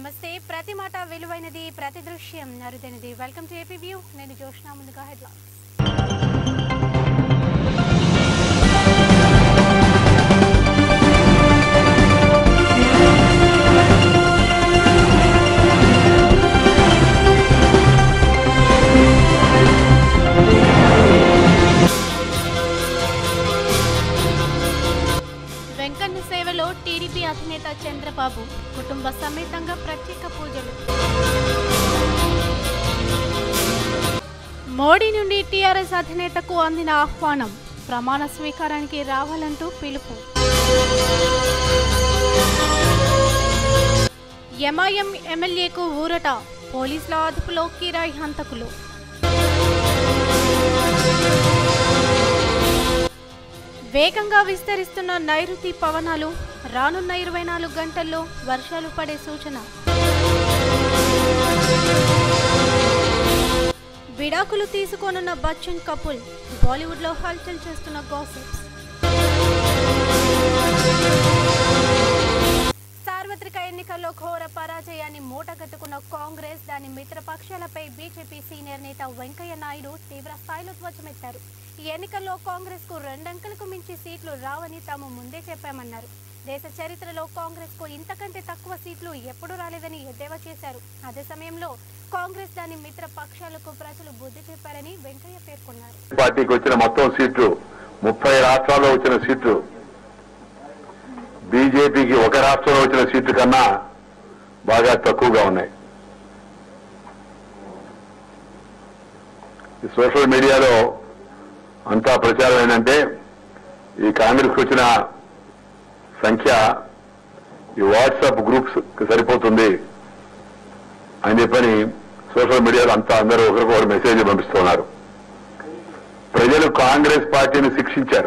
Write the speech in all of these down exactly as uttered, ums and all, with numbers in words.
నమస్తే. ప్రతి మాట విలువైనది, ప్రతి దృశ్యం అరుదైనది. Welcome to AP view. నేను జోష్నా. ముందుగా హెడ్లైన్స్. వెంకన్న సేవలో టీడీపీ అధినేత చంద్రబాబు కుటుంబ సమేతంగా ప్రత్యేక పూజలు. మోడీ నుండి టీఆర్ఎస్ అధినేతకు అందిన ఆహ్వానం, ప్రమాణ స్వీకారానికి రావాలంటూ పిలుపు. ఎంఐఎం ఎమ్మెల్యేకు ఊరట, పోలీసుల అదుపులో కిరాయి హంతకులు. వేగంగా విస్తరిస్తున్న నైరుతి పవనాలు, రానున్న ఇరవై నాలుగు గంటల్లో వర్షాలు పడే సూచన. విడాకులు తీసుకోనున్న బచ్చన్ కపుల్, బాలీవుడ్లో హల్చల్ చేస్తున్న గాసిప్స్. సార్వత్రిక ఎన్నికల్లో ఘోర పరాజయాన్ని మూటగట్టుకున్న కాంగ్రెస్, దాని మిత్రపక్షాలపై బీజేపీ సీనియర్ నేత వెంకయ్య నాయుడు తీవ్ర స్థాయిలో ధ్వజమెత్తారు. ఈ ఎన్నికల్లో కాంగ్రెస్ కు రెండంకెలకు మించి సీట్లు రావని తాము ముందే చెప్పామన్నారు. దేశ చరిత్రలో కాంగ్రెస్ కు ఇంతకంటే తక్కువ సీట్లు ఎప్పుడూ రాలేదని ఎద్దేవా చేశారు. అదే సమయంలో కాంగ్రెస్ దాని మిత్ర పక్షాలకు ప్రజలు బుద్ధి చెప్పారని వెంకయ్య పేర్కొన్నారు. పార్టీకి వచ్చిన మొత్తం సీట్లు ముప్పై రాష్ట్రాల్లో వచ్చిన సీట్లు బీజేపీకి ఒక రాష్ట్రంలో వచ్చిన సీట్ల కన్నా బాగా తక్కువగా ఉన్నాయి. సోషల్ మీడియాలో అంతా ప్రచారం ఏంటంటే ఈ కాంగ్రెస్కి వచ్చిన సంఖ్య ఈ వాట్సాప్ గ్రూప్స్ సరిపోతుంది అని చెప్పని సోషల్ మీడియాలో అంతా అందరూ ఒకరికొకరు మెసేజ్ పంపిస్తున్నారు. ప్రజలు కాంగ్రెస్ పార్టీని శిక్షించారు.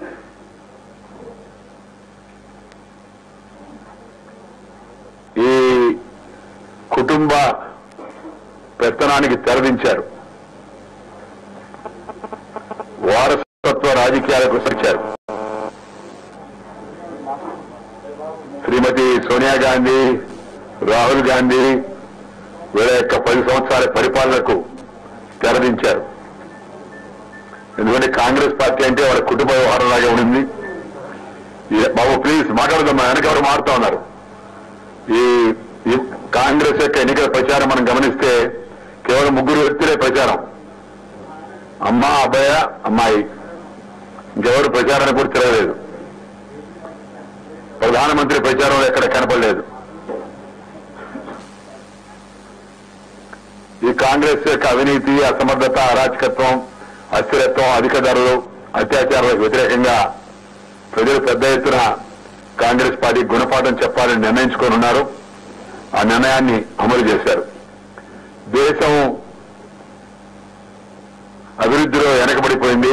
ఈ కుటుంబ పెత్తనానికి తెరదించారు. వారసత్వ రాజకీయాలకు వచ్చారు. శ్రీమతి సోనియా గాంధీ, రాహుల్ గాంధీ వీళ్ళ యొక్క పది సంవత్సరాల పరిపాలనకు తెరదించారు. ఎందుకంటే కాంగ్రెస్ పార్టీ అంటే వాళ్ళ కుటుంబ వ్యవహారంలాగా ఉండింది. బాబు ప్లీజ్ మాట్లాడదాం, వెనక ఎవరు మారుతా ఉన్నారు. ఈ కాంగ్రెస్ యొక్క ఎన్నికల ప్రచారం మనం గమనిస్తే కేవలం ముగ్గురు వ్యక్తులే ప్రచారం. అమ్మ, అబ్బాయ, అమ్మాయి, ఇంకెవరు ప్రచారాన్ని కూడా తిరగలేదు. ప్రధానమంత్రి ప్రచారంలో ఎక్కడ కనపడలేదు. ఈ కాంగ్రెస్ యొక్క అవినీతి, అసమర్థత, అరాచకత్వం, అస్థిరత్వం, అధిక ధరలు, అత్యాచారాలకు వ్యతిరేకంగా ప్రజలు పెద్ద ఎత్తున కాంగ్రెస్ పార్టీ గుణపాఠం చెప్పాలని నిర్ణయించుకొని ఉన్నారు. ఆ నిర్ణయాన్ని అమలు చేశారు. దేశం అభివృద్ధిలో వెనకబడిపోయింది.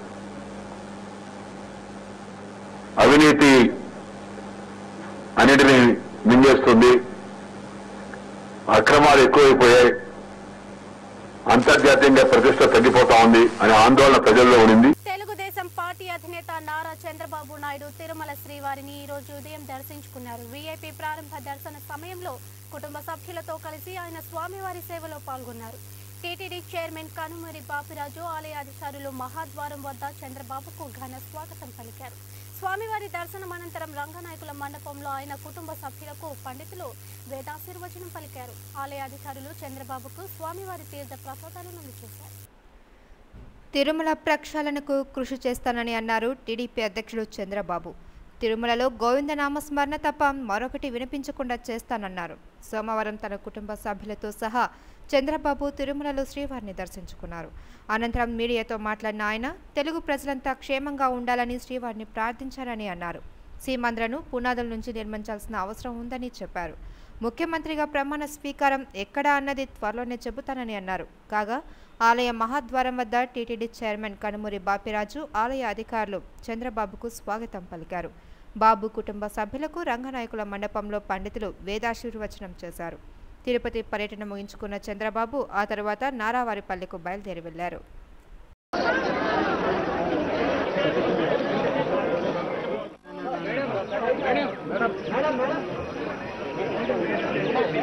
అవినీతి అన్నిటినీ మింగేస్తుంది. అక్రమాలు ఎక్కువైపోయాయి. అంతర్జాతీయంగా ప్రతిష్ట తగ్గిపోతా ఉంది అనే ఆందోళన ప్రజల్లో ఉండింది. తెలుగుదేశం పార్టీ అధినేత నారా చంద్రబాబు నాయుడు తిరుమల శ్రీవారిని ఈ రోజు ఉదయం దర్శించుకున్నారు. వీఐపీ ప్రారంభ దర్శన సమయంలో కుటుంబ సభ్యులతో కలిసి ఆయన స్వామివారి సేవలో పాల్గొన్నారు. టీటీడీ చైర్మన్ కనుమూరి బాపిరాజు, ఆలయ అధికారులు మహాద్వారం వద్ద చంద్రబాబుకు ఘన స్వాగతం పలికారు. స్వామివారి దర్శనం అనంతరం రంగనాయకుల మండపంలో ఆయన కుటుంబ సభ్యులకు పండితులు వేదాశీర్వచనం పలికారు. ఆలయ అధికారులు చంద్రబాబుకు స్వామివారి తీర్థ ప్రసాదాలను అందజేశారు. తిరుమల ప్రక్షాళనకు కృషి చేస్తానని అన్నారు టీడీపీ అధ్యక్షుడు చంద్రబాబు. తిరుమలలో గోవిందనామస్మరణ తప్ప మరొకటి వినిపించకుండా చేస్తానన్నారు. సోమవారం తన కుటుంబ సభ్యులతో సహా చంద్రబాబు తిరుమలలో శ్రీవారిని దర్శించుకున్నారు. అనంతరం మీడియాతో మాట్లాడిన ఆయన తెలుగు ప్రజలంతా క్షేమంగా ఉండాలని శ్రీవారిని ప్రార్థించారని అన్నారు. సీమాంధ్రను పునాదుల నుంచి నిర్మించాల్సిన అవసరం ఉందని చెప్పారు. ముఖ్యమంత్రిగా ప్రమాణ స్వీకారం ఎక్కడా అన్నది త్వరలోనే చెబుతానని అన్నారు. కాగా ఆలయ మహాద్వారం వద్ద టీటీడీ చైర్మన్ కనుమూరి బాపిరాజు, ఆలయ అధికారులు చంద్రబాబుకు స్వాగతం పలికారు. బాబు కుటుంబ సభ్యులకు రంగనాయకుల మండపంలో పండితులు వేదాశీర్వచనం చేశారు. తిరుపతి పర్యటన ముగించుకున్న చంద్రబాబు ఆ తర్వాత నారావారిపల్లెకు బయలుదేరి వెళ్లారు.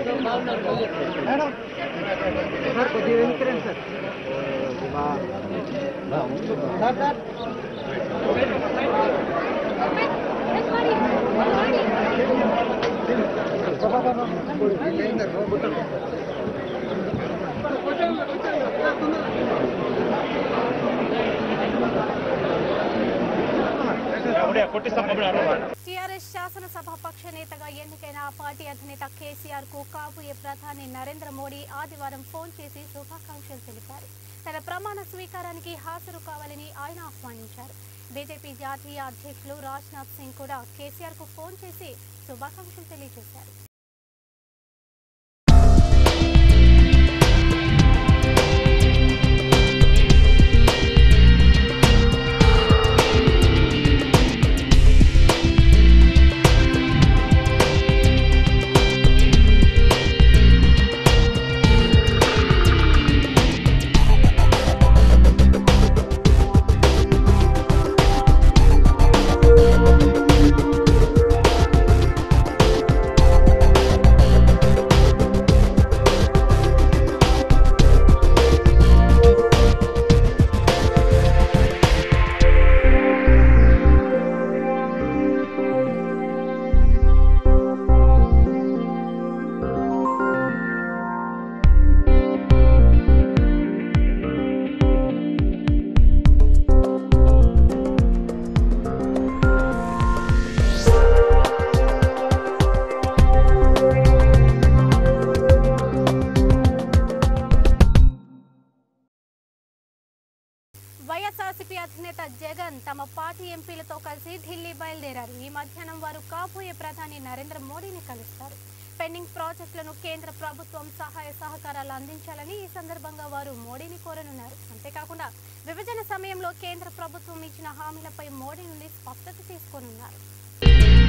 టీఆర్ఎస్ శాసనసభాపక్ష నేతగా ఎన్నికైన ఆ పార్టీ అధినేత కేసీఆర్ కు కాబోయే ప్రధాని నరేంద్ర మోడీ ఆదివారం ఫోన్ చేసి శుభాకాంక్షలు తెలిపారు. తన ప్రమాణ స్వీకారానికి హాజరు కావాలని ఆయన ఆహ్వానించారు. బీజేపీ జాతీయ అధ్యక్షులు రాజ్నాథ్ సింగ్ కూడా కేసీఆర్ కు ఫోన్ చేసి శుభాకాంక్షలు తెలియజేశారు. వైఎస్ఆర్సీపీ అధినేత జగన్ తమ పార్టీ ఎంపీలతో కలిసి ఢిల్లీ బయలుదేరారు. ఈ మధ్యాహ్నం వారు కాబోయే ప్రధాని నరేంద్ర మోడీని కలుస్తారు. పెండింగ్ ప్రాజెక్టులను కేంద్ర ప్రభుత్వం సహాయ సహకారాలు అందించాలని ఈ సందర్భంగా వారు మోడీని కోరనున్నారు. అంతేకాకుండా విభజన సమయంలో కేంద్ర ప్రభుత్వం ఇచ్చిన హామీలపై మోడీ నుండి స్పష్టత తీసుకోనున్నారు.